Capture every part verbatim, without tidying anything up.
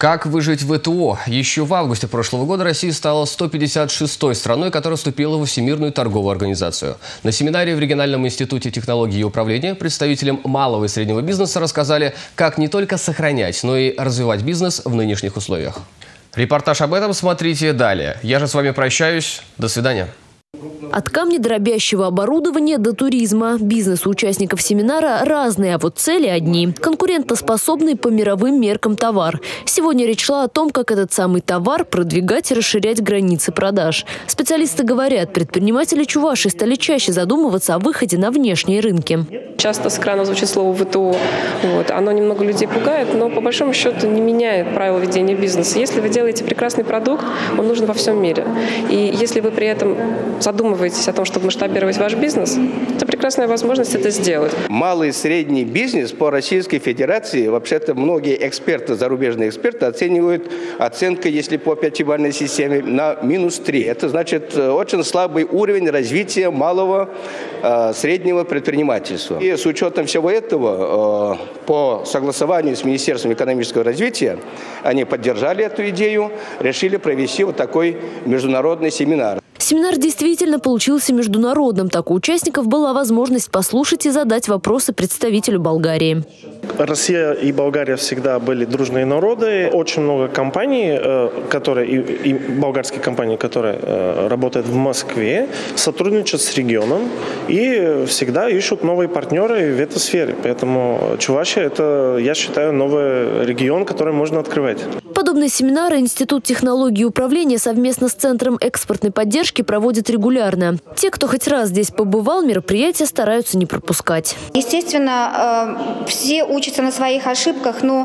Как выжить в ВТО? Еще в августе прошлого года Россия стала сто пятьдесят шестой страной, которая вступила во Всемирную торговую организацию. На семинаре в Региональном институте технологий и управления представителям малого и среднего бизнеса рассказали, как не только сохранять, но и развивать бизнес в нынешних условиях. Репортаж об этом смотрите далее. Я же с вами прощаюсь. До свидания. От камнедробящего оборудования до туризма. Бизнес у участников семинара разные, а вот цели одни. Конкурентоспособный по мировым меркам товар. Сегодня речь шла о том, как этот самый товар продвигать и расширять границы продаж. Специалисты говорят, предприниматели Чувашии стали чаще задумываться о выходе на внешние рынки. Часто с экрана звучит слово ВТО. Вот. Оно немного людей пугает, но по большому счету не меняет правила ведения бизнеса. Если вы делаете прекрасный продукт, он нужен во всем мире. И если вы при этом задумываетесь о том, чтобы масштабировать ваш бизнес, это прекрасная возможность это сделать. Малый и средний бизнес по Российской Федерации, вообще-то многие эксперты, зарубежные эксперты, оценивают оценкой, если по пятибалльной системе, на минус три. Это значит очень слабый уровень развития малого, э, среднего предпринимательства. И с учетом всего этого, э, по согласованию с Министерством экономического развития, они поддержали эту идею, решили провести вот такой международный семинар. Семинар действительно получился международным. Так у участников была возможность послушать и задать вопросы представителю Болгарии. Россия и Болгария всегда были дружные народы. Очень много компаний, которые, и, и болгарские компании, которые работают в Москве, сотрудничают с регионом и всегда ищут новые партнеры в этой сфере. Поэтому Чувашия – это, я считаю, новый регион, который можно открывать. Подобные семинары Институт технологий и управления совместно с Центром экспортной поддержки проводит регулярно. Те, кто хоть раз здесь побывал, мероприятия стараются не пропускать. Естественно, все учатся на своих ошибках, но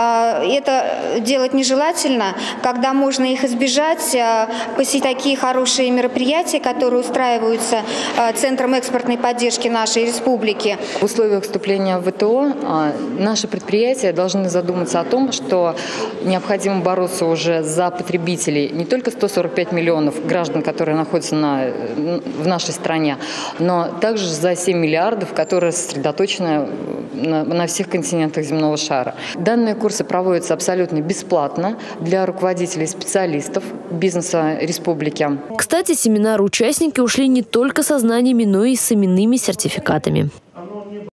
это делать нежелательно, когда можно их избежать, посетить такие хорошие мероприятия, которые устраиваются Центром экспортной поддержки нашей республики. В условиях вступления в ВТО наши предприятия должны задуматься о том, что необходимо бороться уже за потребителей не только сто сорок пять миллионов граждан, которые находятся на, в нашей стране, но также за семь миллиардов, которые сосредоточены на, на всех континентах земного шара. Данные курсы проводятся абсолютно бесплатно для руководителей и специалистов бизнеса республики. Кстати, семинары участники ушли не только со знаниями, но и с именными сертификатами.